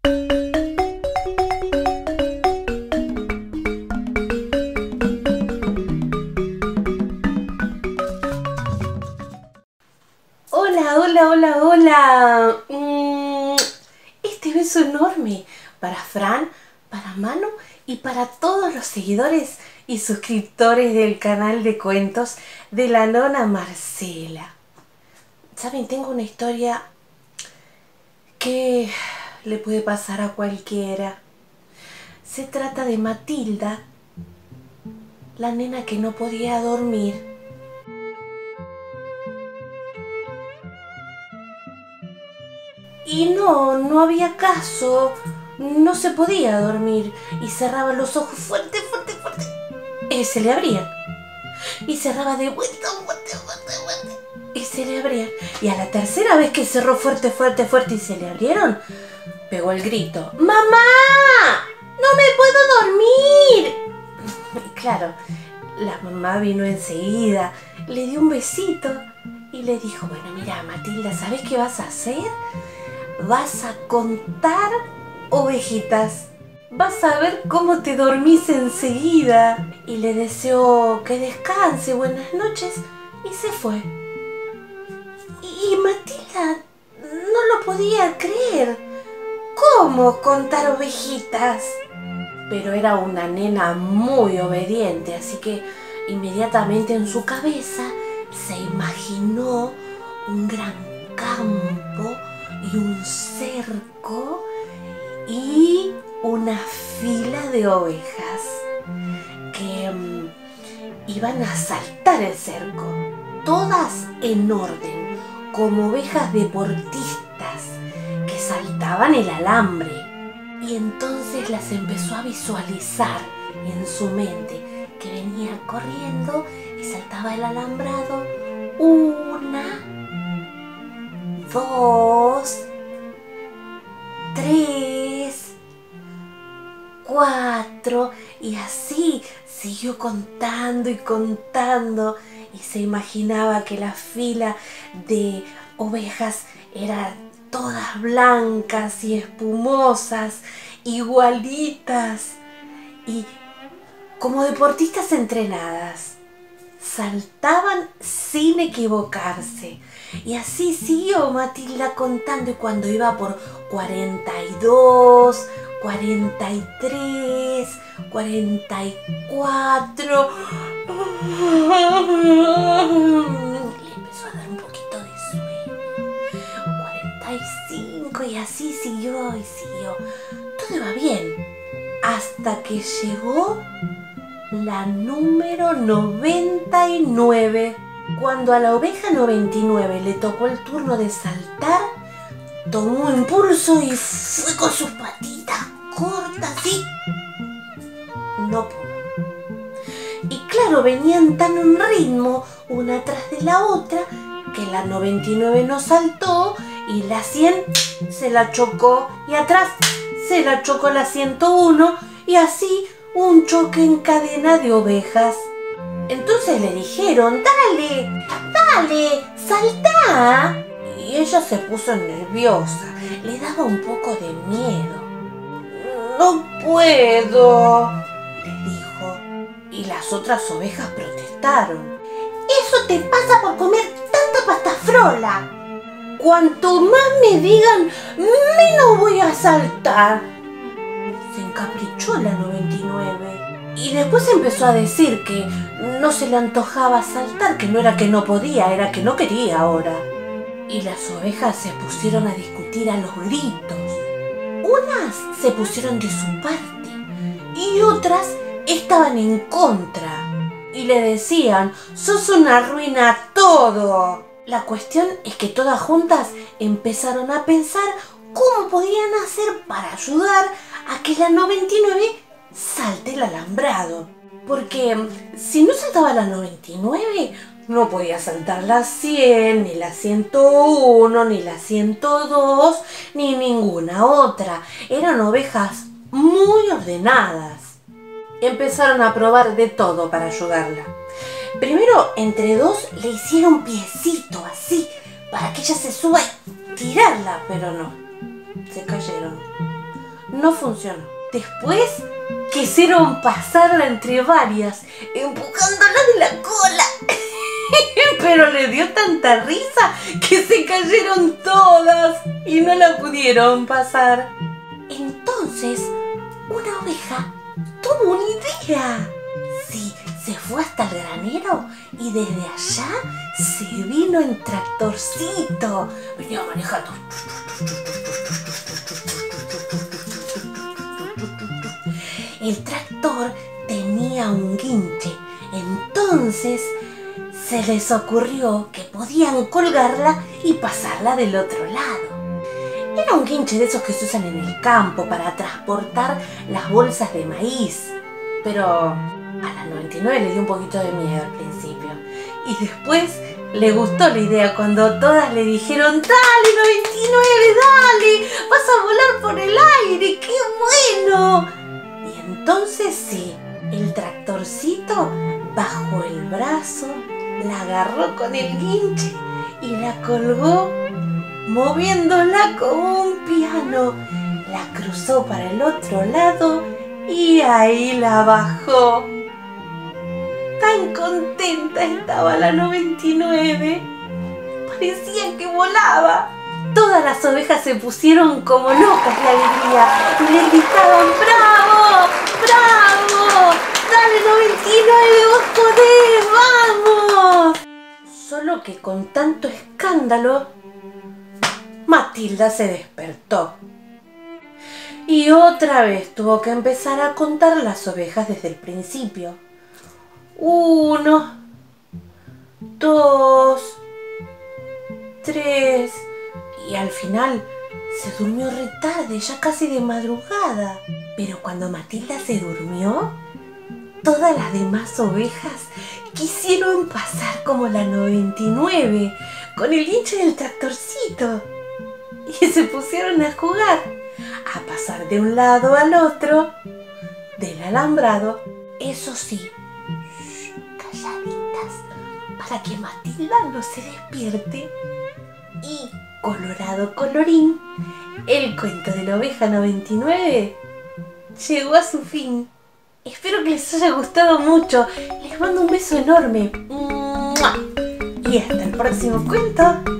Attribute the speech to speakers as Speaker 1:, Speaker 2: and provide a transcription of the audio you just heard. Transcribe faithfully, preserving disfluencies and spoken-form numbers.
Speaker 1: Hola, hola, hola, hola. Mm, este beso enorme para Fran, para Manu y para todos los seguidores y suscriptores del canal de cuentos de la nona Marcela. Saben, tengo una historia que le puede pasar a cualquiera. Se trata de Matilda, la nena que no podía dormir. Y no, no había caso, no se podía dormir y cerraba los ojos fuerte, fuerte, fuerte. Y se le abrían. Y cerraba de vuelta, fuerte, fuerte, fuerte. Y se le abrían. Y a la tercera vez que cerró fuerte, fuerte, fuerte y se le abrieron, pegó el grito: ¡Mamá! ¡No me puedo dormir! Y claro, la mamá vino enseguida, le dio un besito y le dijo: bueno, mira, Matilda, ¿sabes qué vas a hacer? Vas a contar ovejitas. Vas a ver cómo te dormís enseguida. Y le deseó que descanse, buenas noches, y se fue. Y Matilda no lo podía creer. ¿Cómo contar ovejitas? Pero era una nena muy obediente, así que inmediatamente en su cabeza se imaginó un gran campo y un cerco y una fila de ovejas que um, iban a saltar el cerco, todas en orden, como ovejas deportistas que saltaban el alambre. Y entonces las empezó a visualizar en su mente, que venía corriendo y saltaba el alambrado. Una, dos, tres, cuatro, y así siguió contando y contando, y se imaginaba que la fila de ovejas era todas blancas y espumosas, igualitas y como deportistas entrenadas. Saltaban sin equivocarse. Y así siguió Matilda contando, y cuando iba por cuarenta y dos, cuarenta y tres, cuarenta y cuatro, le empezó a dar un poquito de sueño. cuarenta y cinco, y así siguió y siguió. Todo iba bien, hasta que llegó la número noventa y nueve. Cuando a la oveja noventa y nueve le tocó el turno de saltar, tomó impulso y fue con sus patitas cortas y no pudo. Y claro, venían tan a un ritmo una tras de la otra que la noventa y nueve no saltó y la cien se la chocó, y atrás se la chocó la ciento uno, y así un choque en cadena de ovejas. Entonces le dijeron: dale, dale, saltá. Y ella se puso nerviosa, le daba un poco de miedo. No puedo, le dijo. Y las otras ovejas protestaron: eso te pasa por comer tanta pastafrola. Cuanto más me digan, menos voy a saltar. Se encaprichó la noventa y nueve. Y después empezó a decir que no se le antojaba saltar, que no era que no podía, era que no quería ahora. Y las ovejas se pusieron a discutir a los gritos. Unas se pusieron de su parte y otras estaban en contra. Y le decían: sos una ruina a todo. La cuestión es que todas juntas empezaron a pensar cómo podían hacer para ayudar a que la noventa y nueve salte el alambrado. Porque si no saltaba la noventa y nueve, no podía saltar la cien, ni la ciento uno, ni la ciento dos, ni ninguna otra. Eran ovejas muy ordenadas. Empezaron a probar de todo para ayudarla. Primero, entre dos, le hicieron piecito así, para que ella se suba y tirarla, pero no, se cayeron. no funcionó. Después quisieron pasarla entre varias, empujándola de la cola. Pero le dio tanta risa que se cayeron todas y no la pudieron pasar. Entonces, una oveja tuvo una idea. Sí, se fue hasta el granero y desde allá se vino en tractorcito. Venía manejando. El tractor tenía un guinche, entonces se les ocurrió que podían colgarla y pasarla del otro lado. Era un guinche de esos que se usan en el campo para transportar las bolsas de maíz. Pero a la noventa y nueve le dio un poquito de miedo al principio. Y después le gustó la idea cuando todas le dijeron: ¡Dale, noventa y nueve, dale! ¡Vas a volar por el aire! ¡Qué bueno! Y entonces sí, el tractorcito bajó el brazo, la agarró con el guinche y la colgó, moviéndola como un piano. La cruzó para el otro lado y ahí la bajó. Tan contenta estaba la noventa y nueve. Parecía que volaba. Todas las ovejas se pusieron como locas de alegría y le gritaban: ¡Bravo! ¡Bravo! ¡Dale, noventa y nueve, vos podés! ¡Vamos! Solo que con tanto escándalo, Matilda se despertó. Y otra vez tuvo que empezar a contar las ovejas desde el principio. Uno, dos, tres, y al final se durmió re tarde, ya casi de madrugada. Pero cuando Matilda se durmió, todas las demás ovejas quisieron pasar como la noventa y nueve, con el guinche del tractorcito. Y se pusieron a jugar, a pasar de un lado al otro del alambrado. Eso sí, calladitas, para que Matilda no se despierte. Y colorado colorín, el cuento de la oveja noventa y nueve llegó a su fin. Espero que les haya gustado mucho. Les mando un beso enorme. Y hasta el próximo cuento.